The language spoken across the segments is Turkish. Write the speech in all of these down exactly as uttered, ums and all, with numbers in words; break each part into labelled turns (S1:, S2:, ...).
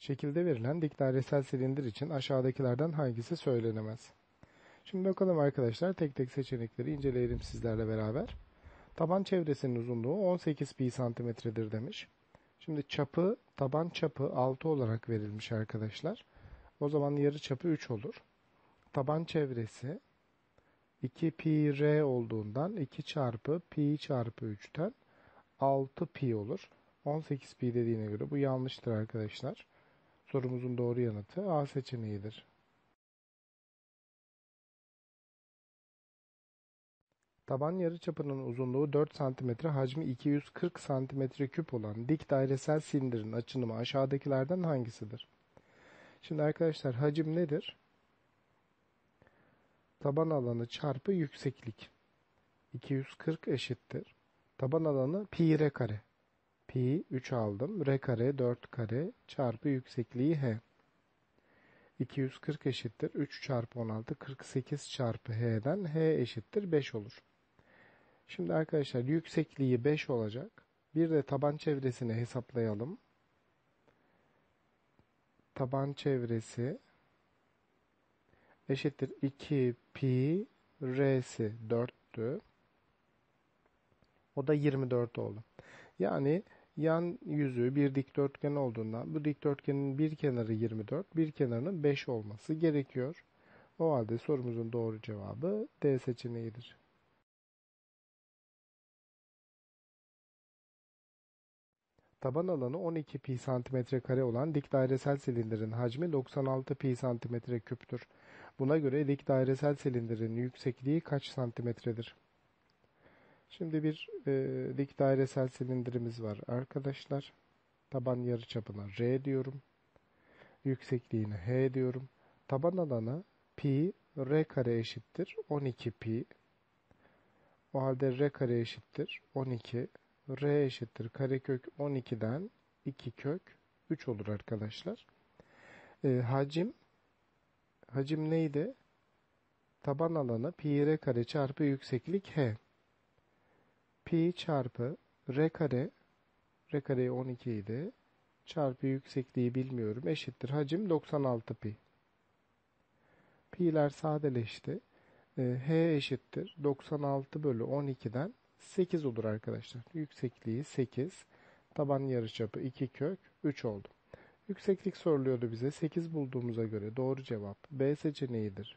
S1: Şekilde verilen dik dairesel silindir için aşağıdakilerden hangisi söylenemez? Şimdi bakalım arkadaşlar, tek tek seçenekleri inceleyelim sizlerle beraber. Taban çevresinin uzunluğu on sekiz pi santimetredir demiş. Şimdi çapı, taban çapı altı olarak verilmiş arkadaşlar. O zaman yarı çapı üç olur. Taban çevresi iki pi r olduğundan iki çarpı pi çarpı üçten altı pi olur. on sekiz pi dediğine göre bu yanlıştır arkadaşlar. Sorumuzun doğru yanıtı A seçeneğidir. Taban yarıçapının uzunluğu dört santimetre, hacmi iki yüz kırk santimetre küp olan dik dairesel silindirin açınımı aşağıdakilerden hangisidir? Şimdi arkadaşlar, hacim nedir? Taban alanı çarpı yükseklik. iki yüz kırk eşittir. Taban alanı pi r kare. Pi üç aldım. R kare dört kare çarpı yüksekliği h. iki yüz kırk eşittir. üç çarpı on altı kırk sekiz çarpı h'den h eşittir beş olur. Şimdi arkadaşlar, yüksekliği beş olacak. Bir de taban çevresini hesaplayalım. Taban çevresi eşittir iki pi r'si dörttü. O da yirmi dört oldu. Yani yan yüzü bir dikdörtgen olduğundan bu dikdörtgenin bir kenarı yirmi dört, bir kenarının beş olması gerekiyor. O halde sorumuzun doğru cevabı D seçeneğidir. Taban alanı on iki pi santimetre kare olan dik dairesel silindirin hacmi doksan altı pi santimetre küptür. Buna göre dik dairesel silindirin yüksekliği kaç santimetredir? Şimdi bir e, dik dairesel silindirimiz var arkadaşlar. Taban yarıçapına R diyorum. Yüksekliğine H diyorum. Taban alanı pi R kare eşittir on iki pi. O halde R kare eşittir on iki. R eşittir karekök on iki'den iki kök üç olur arkadaşlar. E, hacim hacim neydi? Taban alanı pi R kare çarpı yükseklik H. Pi çarpı R kare, R kare on iki idi. Çarpı yüksekliği bilmiyorum. Eşittir hacim doksan altı pi. Pi'ler sadeleşti. E, H eşittir doksan altı bölü on iki'den sekiz olur arkadaşlar. Yüksekliği sekiz. Taban yarıçapı iki kök üç oldu. Yükseklik soruluyordu bize. sekiz bulduğumuza göre doğru cevap B seçeneğidir.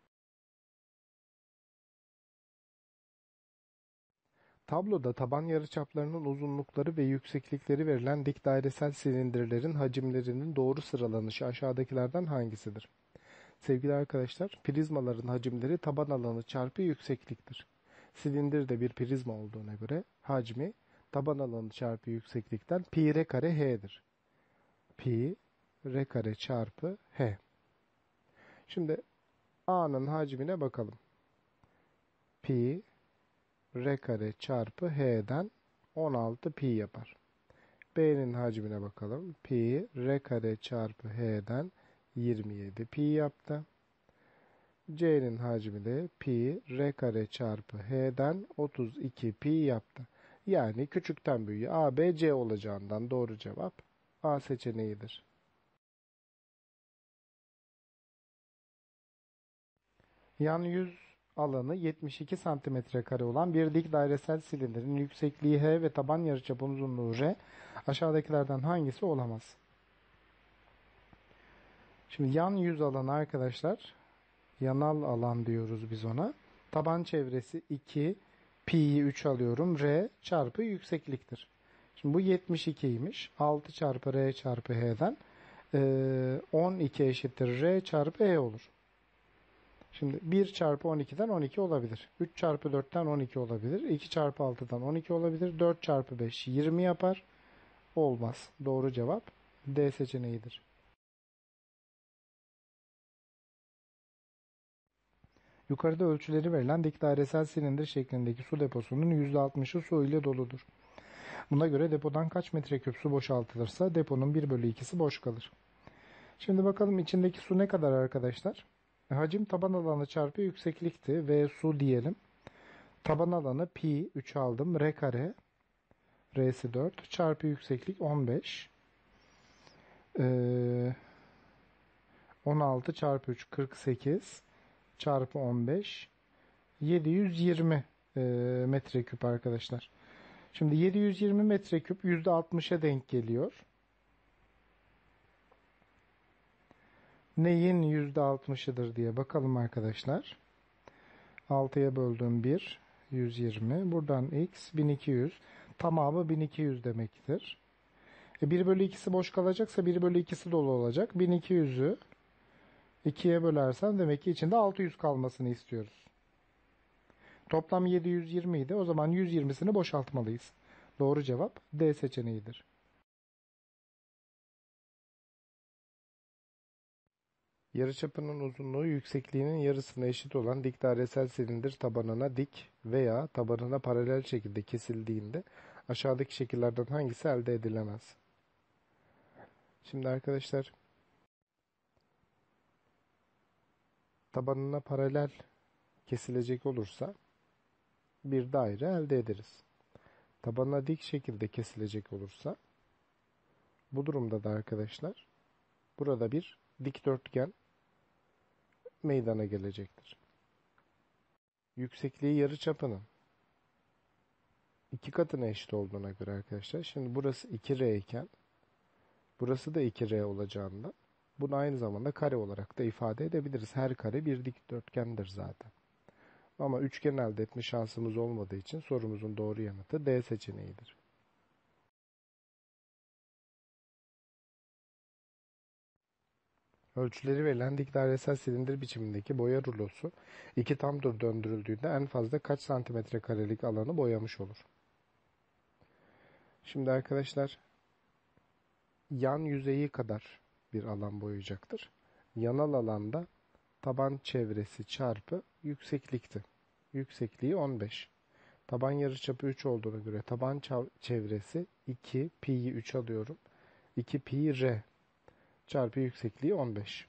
S1: Tabloda taban yarıçaplarının uzunlukları ve yükseklikleri verilen dik dairesel silindirlerin hacimlerinin doğru sıralanışı aşağıdakilerden hangisidir? Sevgili arkadaşlar, prizmaların hacimleri taban alanı çarpı yüksekliktir. Silindir de bir prizma olduğuna göre hacmi taban alanı çarpı yükseklikten pi r kare h'dir. Pi r kare çarpı h. Şimdi A'nın hacmine bakalım. Pi r kare çarpı h'den on altı pi yapar. B'nin hacmine bakalım. Pi r kare çarpı h'den yirmi yedi pi yaptı. C'nin hacmi de pi r kare çarpı h'den otuz iki pi yaptı. Yani küçükten büyüğe A, B, C olacağından doğru cevap A seçeneğidir. Yan yüz alanı yetmiş iki santimetre kare olan bir dik dairesel silindirin yüksekliği H ve taban yarıçapı uzunluğu R aşağıdakilerden hangisi olamaz? Şimdi yan yüz alanı arkadaşlar, yanal alan diyoruz biz ona. Taban çevresi iki, pi'yi üç alıyorum. R çarpı yüksekliktir. Şimdi bu yetmiş ikiymiş. altı çarpı R çarpı H'den on iki eşittir R çarpı E olur. Şimdi bir çarpı on iki'den on iki olabilir. üç çarpı dört'ten on iki olabilir. iki çarpı altı'dan on iki olabilir. dört çarpı beş yirmi yapar. Olmaz. Doğru cevap D seçeneğidir. Yukarıda ölçüleri verilen dik dairesel silindir şeklindeki su deposunun yüzde altmışı su ile doludur. Buna göre depodan kaç metreküp su boşaltılırsa deponun bir bölü iki'si boş kalır. Şimdi bakalım içindeki su ne kadar arkadaşlar? Hacim taban alanı çarpı yükseklikti ve su diyelim. Taban alanı pi üç aldım. R kare. R'si dört. Çarpı yükseklik on beş. Ee, on altı çarpı üç kırk sekiz çarpı on beş yedi yüz yirmi e, metreküp arkadaşlar. Şimdi yedi yüz yirmi metreküp yüzde altmışa denk geliyor. Neyin yüzde altmışıdır diye bakalım arkadaşlar. altıya böldüğüm bir, yüz yirmi. Buradan x bin iki yüz. Tamamı bin iki yüz demektir. E bir bölü ikisi boş kalacaksa bir bölü ikisi dolu olacak. bin iki yüzü ikiye bölersem demek ki içinde altı yüz kalmasını istiyoruz. Toplam yedi yüz yirmi idi. O zaman yüz yirmisini boşaltmalıyız. Doğru cevap D seçeneğidir. Yarıçapının uzunluğu yüksekliğinin yarısına eşit olan dik dairesel silindir tabanına dik veya tabanına paralel şekilde kesildiğinde aşağıdaki şekillerden hangisi elde edilemez? Şimdi arkadaşlar, tabanına paralel kesilecek olursa bir daire elde ederiz. Tabanına dik şekilde kesilecek olursa bu durumda da arkadaşlar burada bir dikdörtgen meydana gelecektir. Yüksekliği yarıçapının iki katına eşit olduğuna göre arkadaşlar, şimdi burası iki R iken burası da iki R olacağından bunu aynı zamanda kare olarak da ifade edebiliriz. Her kare bir dikdörtgendir zaten. Ama üçgen elde etme şansımız olmadığı için sorumuzun doğru yanıtı D seçeneğidir. Ölçüleri verilen dik dairesel silindir biçimindeki boya rulosu iki tam tur döndürüldüğünde en fazla kaç santimetre karelik alanı boyamış olur? Şimdi arkadaşlar, yan yüzeyi kadar bir alan boyayacaktır. Yanal alanda taban çevresi çarpı yükseklikti. Yüksekliği on beş. Taban yarıçapı üç olduğuna göre taban çevresi iki, pi'yi üç alıyorum. iki pi r çarpı yüksekliği on beş.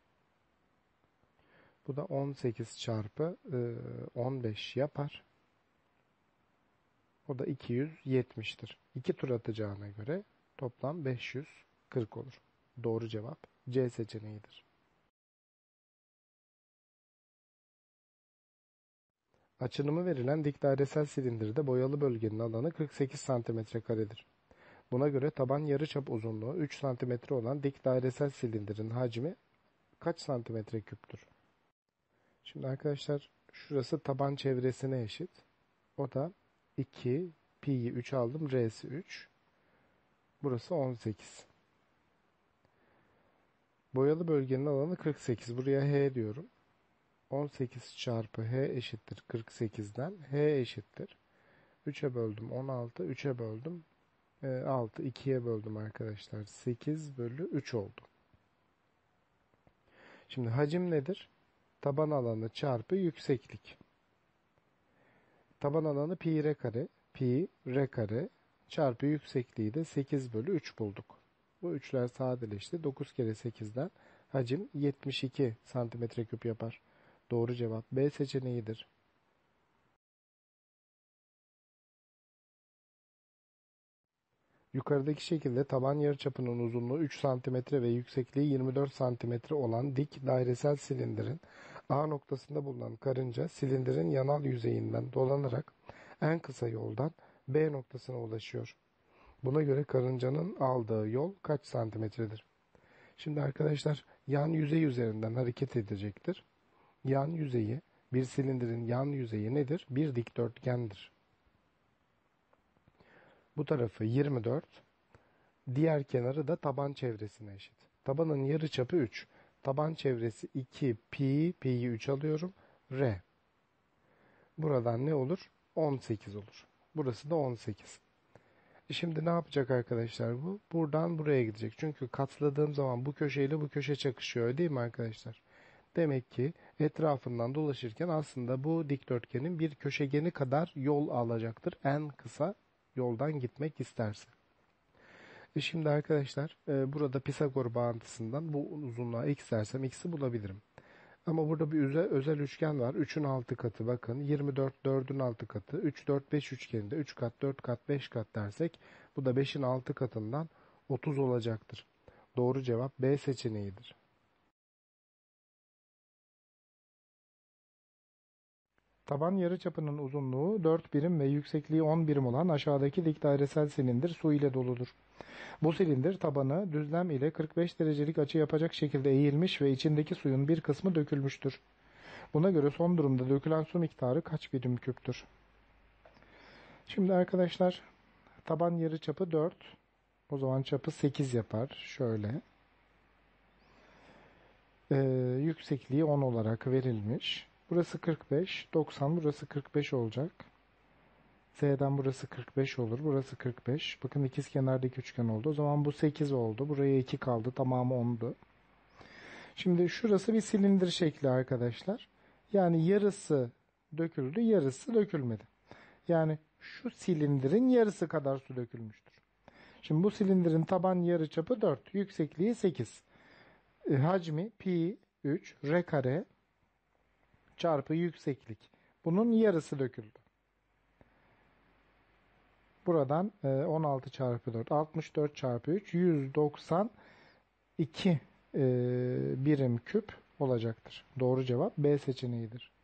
S1: Bu da on sekiz çarpı on beş yapar. O da iki yüz yetmiştir. iki tur atacağına göre toplam beş yüz kırk olur. Doğru cevap C seçeneğidir. Açınımı verilen dik dairesel silindirde boyalı bölgenin alanı kırk sekiz santimetre karedir. Buna göre taban yarıçap uzunluğu üç santimetre olan dik dairesel silindirin hacmi kaç santimetre küptür? Şimdi arkadaşlar, şurası taban çevresine eşit. O da iki, pi'yi üç aldım, r'si üç. Burası on sekiz. Boyalı bölgenin alanı kırk sekiz. Buraya h diyorum. on sekiz çarpı h eşittir kırk sekizden. H eşittir. üçe böldüm on altı. üçe böldüm altı. ikiye böldüm arkadaşlar. sekiz bölü üç oldu. Şimdi hacim nedir? Taban alanı çarpı yükseklik. Taban alanı pi r kare. Pi r kare çarpı yüksekliği de sekiz bölü üç bulduk. Bu üçler sadeleşti. dokuz kere sekizden hacim yetmiş iki santimetre küp yapar. Doğru cevap B seçeneğidir. Yukarıdaki şekilde taban yarıçapının uzunluğu üç santimetre ve yüksekliği yirmi dört santimetre olan dik dairesel silindirin A noktasında bulunan karınca silindirin yanal yüzeyinden dolanarak en kısa yoldan B noktasına ulaşıyor. Buna göre karıncanın aldığı yol kaç santimetredir? Şimdi arkadaşlar, yan yüzey üzerinden hareket edecektir. Yan yüzeyi, bir silindirin yan yüzeyi nedir? Bir dikdörtgendir. Bu tarafı yirmi dört, diğer kenarı da taban çevresine eşit. Tabanın yarıçapı üç. Taban çevresi iki, pi, pi'yi üç alıyorum, r. Buradan ne olur? on sekiz olur. Burası da on sekiz. E şimdi ne yapacak arkadaşlar bu? Buradan buraya gidecek. Çünkü katladığım zaman bu köşeyle bu köşe çakışıyor, değil mi arkadaşlar? Demek ki etrafından dolaşırken aslında bu dikdörtgenin bir köşegeni kadar yol alacaktır. En kısa yoldan gitmek isterse. E şimdi arkadaşlar, e, burada Pisagor bağıntısından bu uzunluğa x dersem x'i bulabilirim. Ama burada bir özel, özel üçgen var. üçün altı katı, bakın. yirmi dört dördün altı katı. üç dört beş üçgeninde üç kat, dört kat, beş kat dersek bu da beşin altı katından otuz olacaktır. Doğru cevap B seçeneğidir. Taban yarıçapının uzunluğu dört birim ve yüksekliği on birim olan aşağıdaki dik dairesel silindir su ile doludur. Bu silindir tabanı düzlem ile kırk beş derecelik açı yapacak şekilde eğilmiş ve içindeki suyun bir kısmı dökülmüştür. Buna göre son durumda dökülen su miktarı kaç birim küptür? Şimdi arkadaşlar taban yarıçapı dört. O zaman çapı sekiz yapar. Şöyle. Ee, yüksekliği on olarak verilmiş. Burası kırk beş. doksan burası kırk beş olacak. Z'den burası kırk beş olur. Burası kırk beş. Bakın ikizkenardaki üçgen oldu. O zaman bu sekiz oldu. Buraya iki kaldı. Tamamı ondu. Şimdi şurası bir silindir şekli arkadaşlar. Yani yarısı döküldü, yarısı dökülmedi. Yani şu silindirin yarısı kadar su dökülmüştür. Şimdi bu silindirin taban yarıçapı dört, yüksekliği sekiz. E, hacmi pi üç, r kare çarpı yükseklik. Bunun yarısı döküldü. Buradan e, on altı çarpı dört, altmış dört çarpı üç, yüz doksan iki e, birim küp olacaktır. Doğru cevap B seçeneğidir.